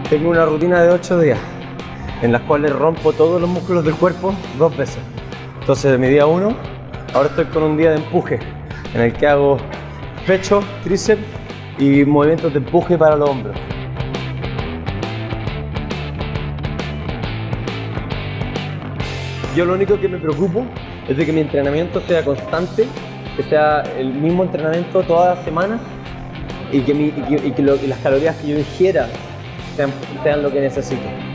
Tengo una rutina de 8 días en las cuales rompo todos los músculos del cuerpo 2 veces. Entonces de mi día 1, ahora estoy con un día de empuje en el que hago pecho, tríceps y movimientos de empuje para los hombros. Yo lo único que me preocupo es de que mi entrenamiento sea constante, que sea el mismo entrenamiento todas las semanas y que las calorías que yo ingiera sean lo que necesito.